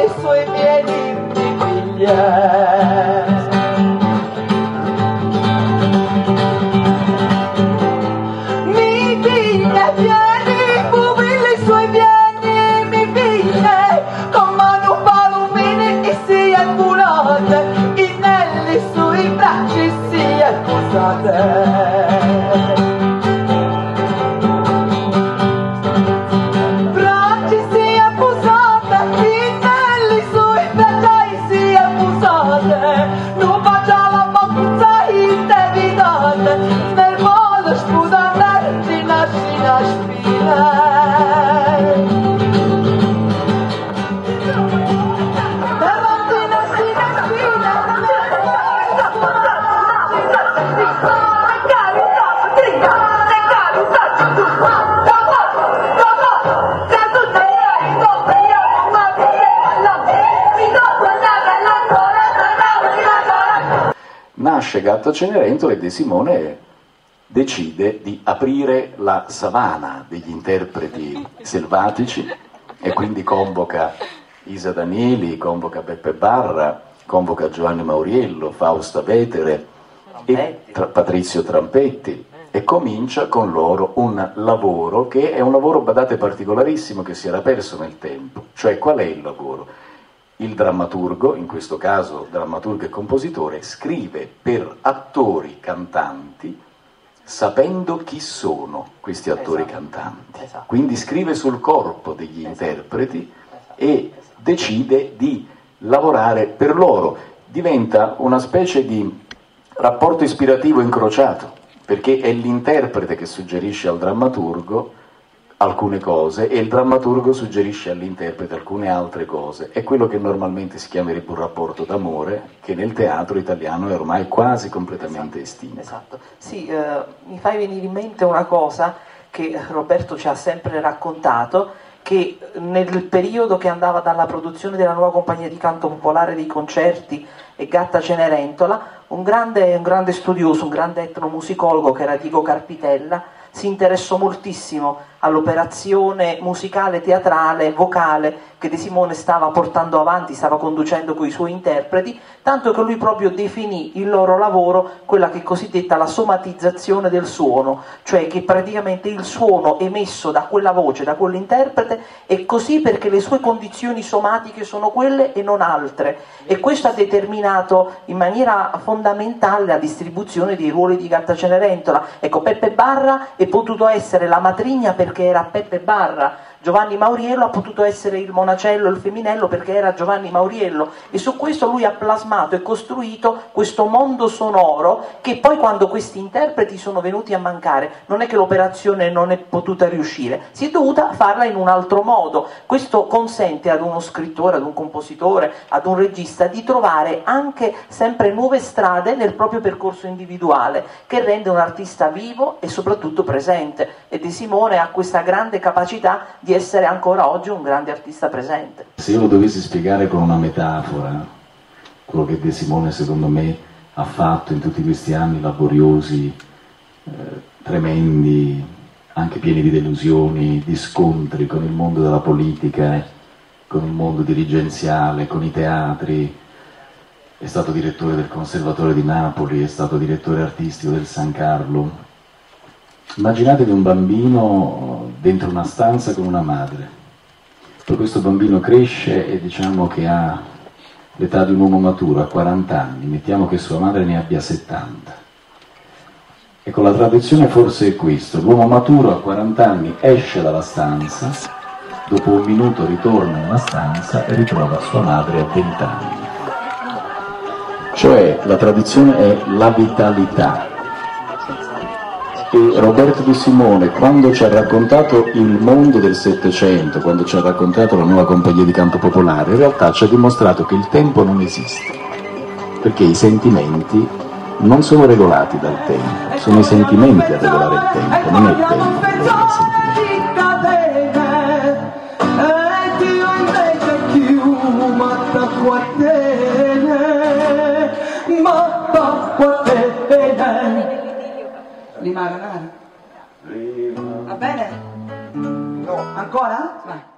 i suoi piedi mi piglia. Mi piglia piedi, pupille i suoi piedi mi piglia, con mano palumine e si è volata, inelli sui bracci si è posata. Nasce Gatta Cenerentola e De Simone decide di aprire la savana degli interpreti selvatici e quindi convoca Isa Danieli, convoca Peppe Barra, convoca Giovanni Mauriello, Fausta Vetere e Patrizio Trampetti e comincia con loro un lavoro che è un lavoro, badate, particolarissimo, che si era perso nel tempo. Cioè, qual è il lavoro? Il drammaturgo, in questo caso drammaturgo e compositore, scrive per attori cantanti sapendo chi sono questi attori cantanti. Quindi scrive sul corpo degli interpreti e decide di lavorare per loro. Diventa una specie di rapporto ispirativo incrociato, perché è l'interprete che suggerisce al drammaturgo alcune cose e il drammaturgo suggerisce all'interprete alcune altre cose. È quello che normalmente si chiamerebbe un rapporto d'amore, che nel teatro italiano è ormai quasi completamente estinto. Esatto. Sì, mi fai venire in mente una cosa che Roberto ci ha sempre raccontato, che nel periodo che andava dalla produzione della nuova compagnia di canto popolare dei concerti e Gatta Cenerentola, un grande studioso, un grande etnomusicologo che era Diego Carpitella, si interessò moltissimo all'operazione musicale, teatrale, vocale che De Simone stava portando avanti, stava conducendo con i suoi interpreti, tanto che lui proprio definì il loro lavoro quella che è cosiddetta la somatizzazione del suono, cioè che praticamente il suono emesso da quella voce, da quell'interprete, è così perché le sue condizioni somatiche sono quelle e non altre, e questo ha determinato in maniera fondamentale la distribuzione dei ruoli di Gatta Cenerentola. Ecco, Peppe Barra è potuto essere la matrigna perché era Peppe Barra, Giovanni Mauriello ha potuto essere il monacello, il femminello, perché era Giovanni Mauriello, e su questo lui ha plasmato e costruito questo mondo sonoro che poi, quando questi interpreti sono venuti a mancare, non è che l'operazione non è potuta riuscire, si è dovuta farla in un altro modo. Questo consente ad uno scrittore, ad un compositore, ad un regista di trovare anche sempre nuove strade nel proprio percorso individuale, che rende un artista vivo e soprattutto presente, e De Simone ha questa grande capacità di essere ancora oggi un grande artista presente. Se io lo dovessi spiegare con una metafora, quello che De Simone secondo me ha fatto in tutti questi anni laboriosi, tremendi, anche pieni di delusioni, di scontri con il mondo della politica, con il mondo dirigenziale, con i teatri, è stato direttore del Conservatorio di Napoli, è stato direttore artistico del San Carlo. Immaginatevi un bambino dentro una stanza con una madre. Poi questo bambino cresce e diciamo che ha l'età di un uomo maturo, a 40 anni, mettiamo che sua madre ne abbia 70. Ecco, la tradizione forse è questo: l'uomo maturo a 40 anni esce dalla stanza, dopo un minuto ritorna nella stanza e ritrova sua madre a 20 anni. Cioè, la tradizione è la vitalità. E Roberto De Simone, quando ci ha raccontato il mondo del Settecento, quando ci ha raccontato la nuova compagnia di canto popolare, in realtà ci ha dimostrato che il tempo non esiste, perché i sentimenti non sono regolati dal tempo, sono i sentimenti a regolare il tempo, non è il tempo che regola i sentimenti. Va bene? No. Ancora? Vai.